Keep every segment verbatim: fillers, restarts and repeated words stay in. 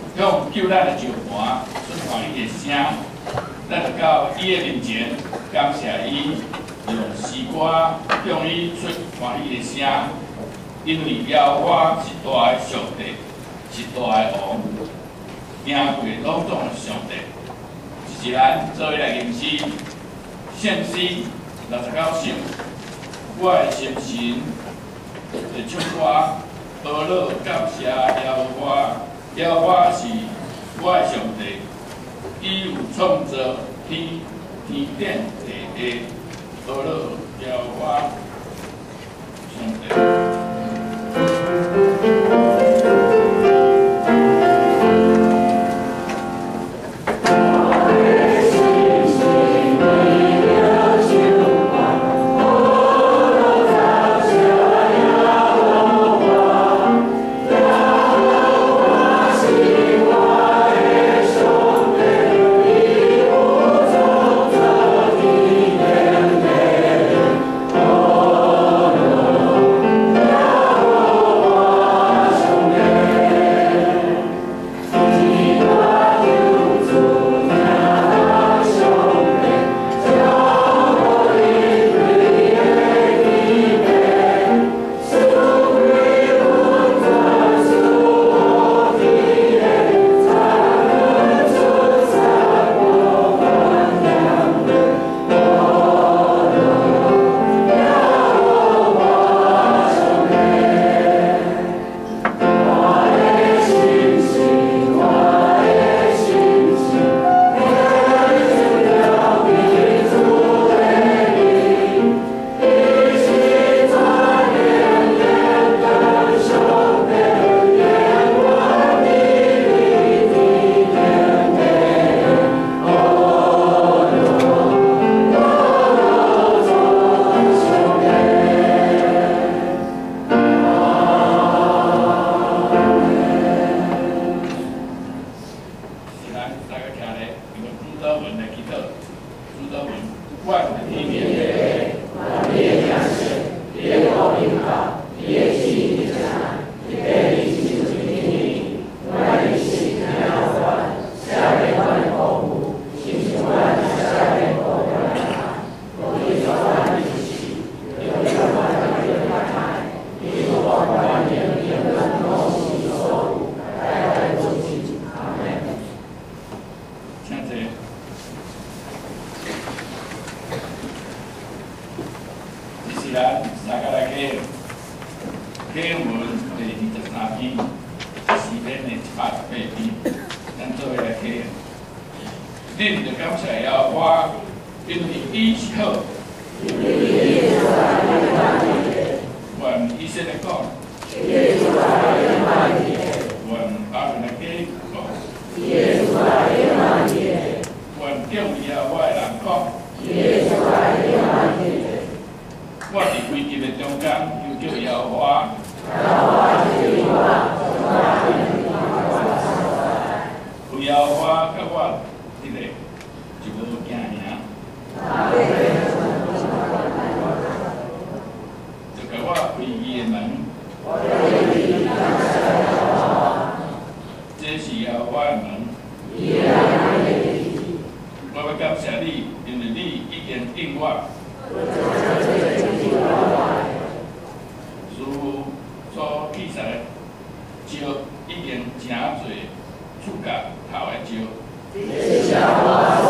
向救咱的石盘出欢喜的声，咱就到伊的面前，感谢伊用诗歌向伊出欢喜的声，因为耶和华是大的上帝，是大的王，赢过拢总的上帝。是咱做伙来吟诗，献诗六十九首，我的心神会唱歌，阿乐感谢耶和华，耶和华是我的上帝，伊有创造天天顶地下，阿乐耶和华上帝。 恁就感谢耶和华，因为伊是好。愿以色列讲，愿阿伦的家讲，愿敬耶和华的人讲，我伫危急的中间，又叫耶和华。 有耶和华甲我一个就无惊赢，就甲我开伊的门。这是耶和华的门。我要感谢你，因为你已经应我。如所记载的石已经真侪。 触角头的石，这是耶和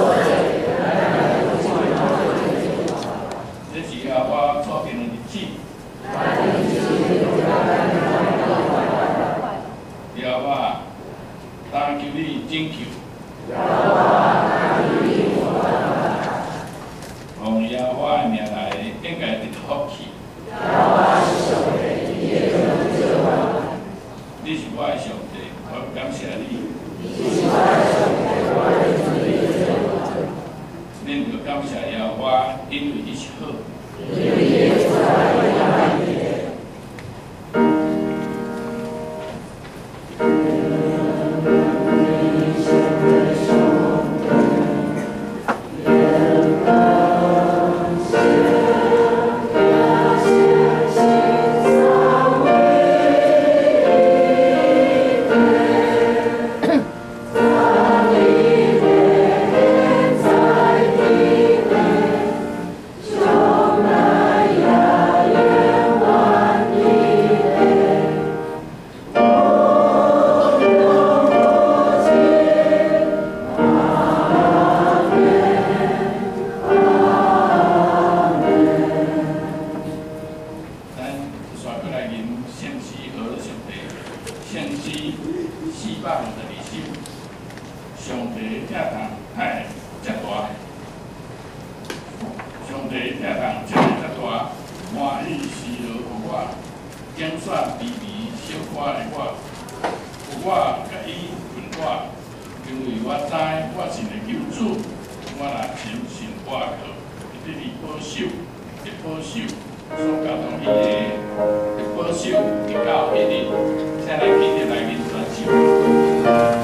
华所定的日子。耶和华，但求你拯救。奉耶和华的名来，应该得福气。你是我的上帝，我感谢你。 恁就感谢耶和华，因为伊是好。 手，上帝疼痛太遮大，上帝疼痛遮遮大，欢喜是落互我，拣选卑微小可的我，有我甲伊问我，因为我知我是个救主，我若深信我靠，一直保守，会保守。 所交通伊个保守，直到迄日，才来记得来面传授。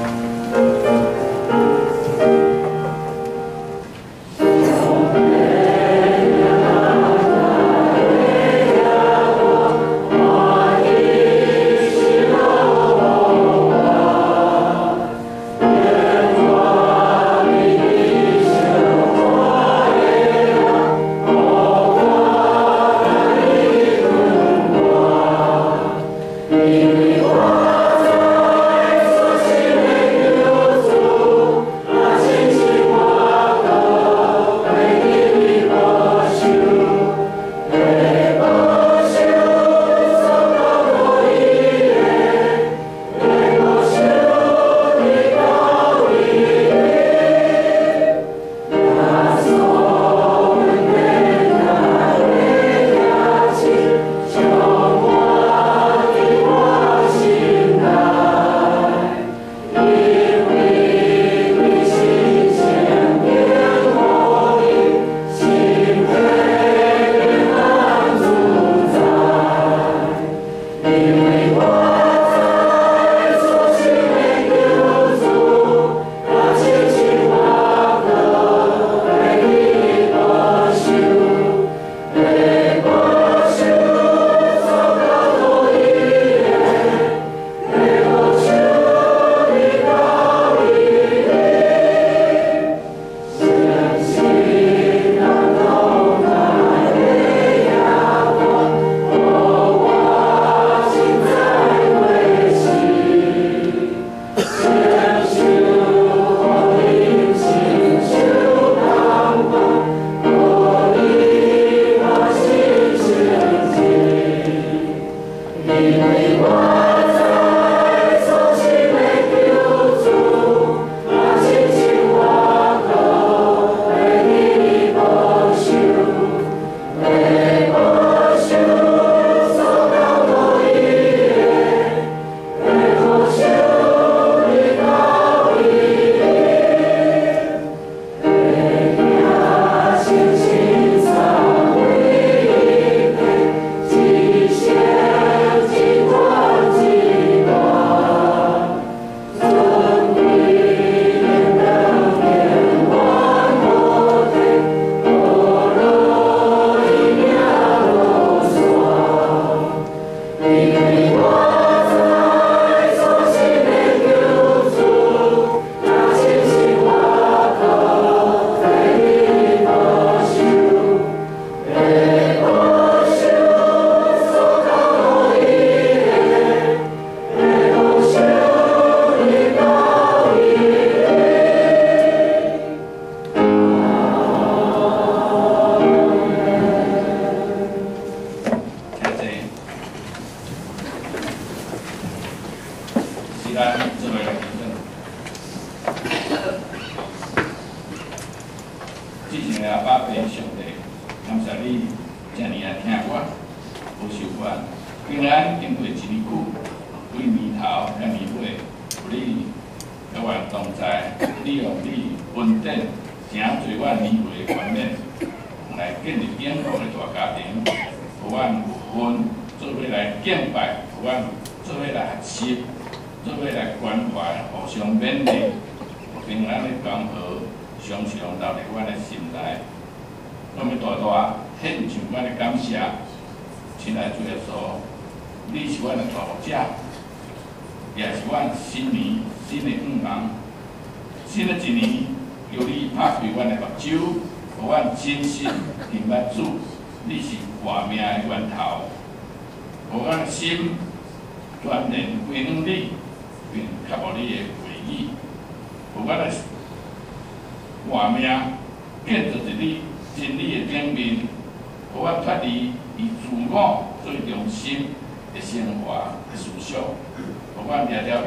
最中心的生活的思想，互阮抓牢你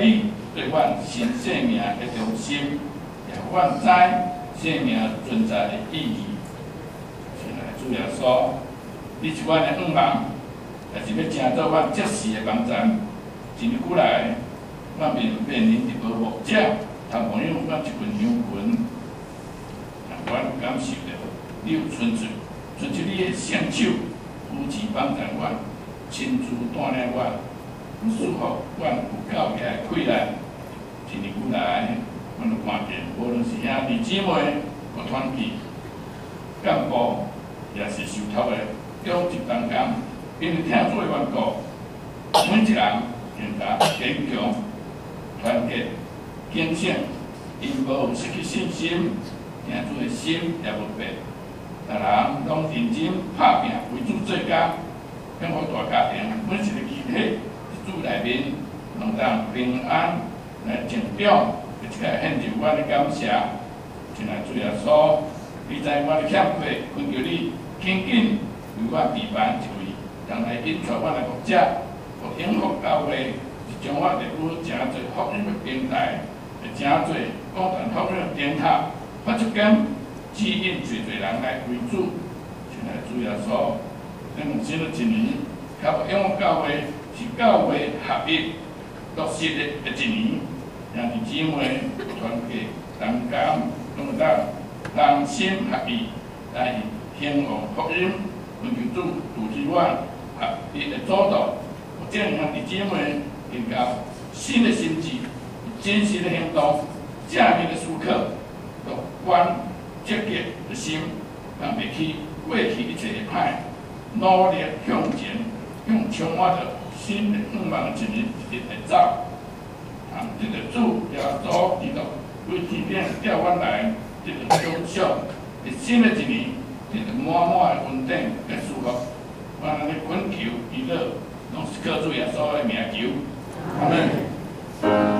对阮新生命的重心，也互阮知生命存在的意义。现在主耶稣，你是阮的盼望，也是要成做阮即时的帮站。真久来，阮面面临一个木者，头朋友阮一群羊群，阮感受到你有伸出，伸出你的双手，扶持帮助阮，亲自带领阮，赐福阮有教育的困难。真久来，阮就看见，无论是兄弟姊妹、各团体、干部，也是受托的教职同工，因为听做的缘故，每一人更加坚强、团结、警醒，因无有失去信心，听做的心也无变。大人拢认真拍拼，为主做工，幸福大家庭每一个集体，主内面拢当平安来成长。一个献上阮的感谢，亲爱主耶稣，你知阮的欠缺，恳求你紧紧为阮备办一位，将来引出阮的牧者，互永福教会，是将我列入诚侪福音的平台，会诚侪广传福音的殿塔，发出间指引侪侪人来为主。亲爱主耶稣，咱新的一年，靠永福教会是教会合一落实的一年。兄弟姊妹团结同工，拢当同心合意来兴旺福音，恳求主主持阮合一的主导，有这样兄弟姊妹更加新的心智、真实的行动、正面的思考，乐观积极的心，让袂去过去一切的歹，努力向前，向充满着新的盼望的一日一日来走。啊，这个主耶稣基督为天顶调阮来，这个享受一新的一年，这个满满的稳定跟舒服。我咱咧恳求、祈祷，拢是靠主耶稣的名求。阿门。